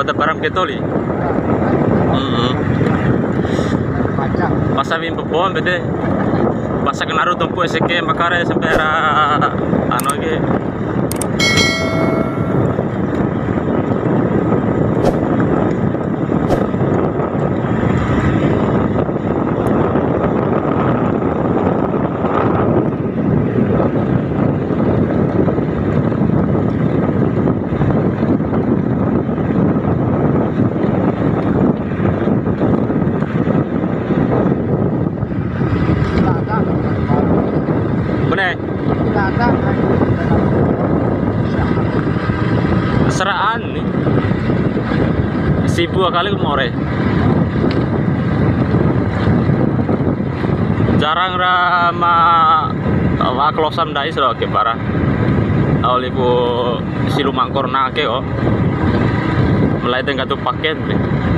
bota barang ketoli. Pasawin bebon bede. Pasa kenaru tumpu eseke makare sampai ano ge. Seraan nih sibu kali kemore jarang rama klosan dai sero ke bara awal ibu silu mangkor nake kok mulai tengah tuh paket nih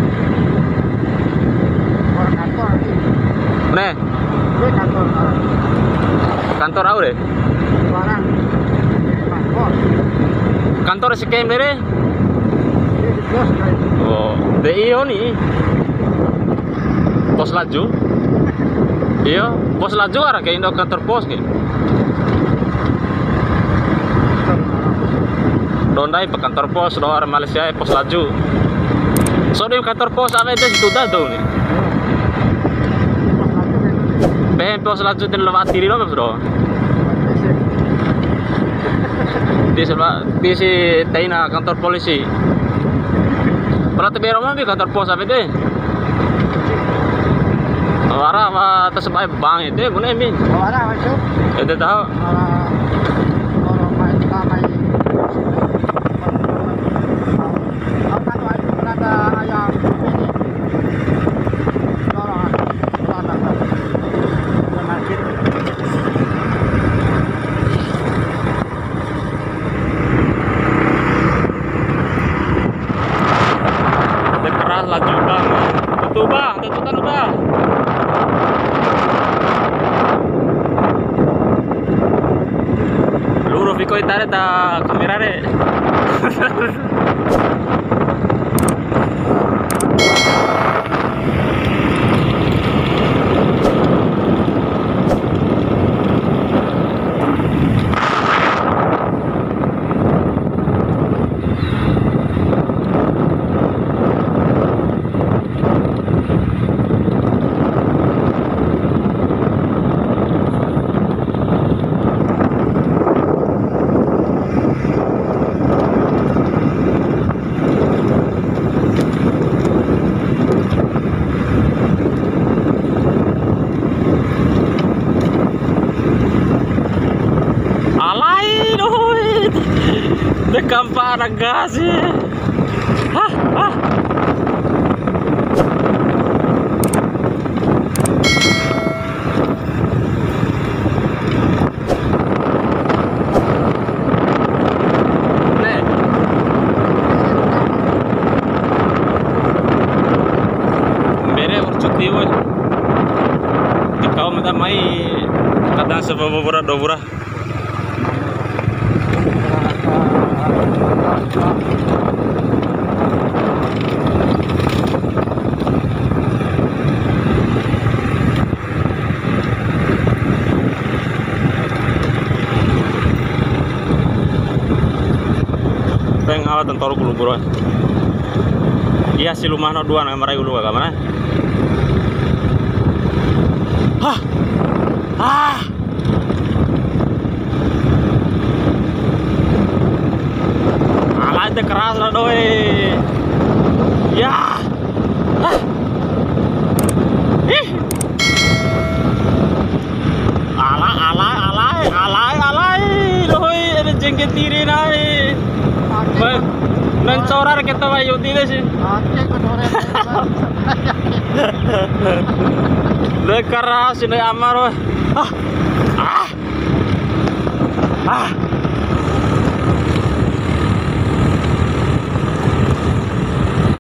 kantor aku deh kantor si Kemere. Oh, DIO nih. Pos laju. Iya, pos laju arah kayak Indo kantor pos nih. Dondai pe kantor pos luar Malaysia pos laju. So di kantor pos apa itu sudah tuh nih. Pos laju terlewati di loh bro. Di si Taina kantor polisi. Pernah tebero mah di kantor pos apa itu? Wara apa tersebai bang itu guna min. Wara masuk. Itu tahu. Laju bang, tutup bang, tutupan bang. Luru Viko itare da kamera re. Dekampa gas sih. Hah. Mere urcuti woy. Ikaw madamay kadang sa babura dobura. Pengawa tentor kulu bro. Iya si lumano dua na maray ulu ka mana? Hah. Alah itu keras lah doi. Ya. Alay doi ada jengket tiri nai. Mencorar kita wayu tidak sih. Le keras ini amar.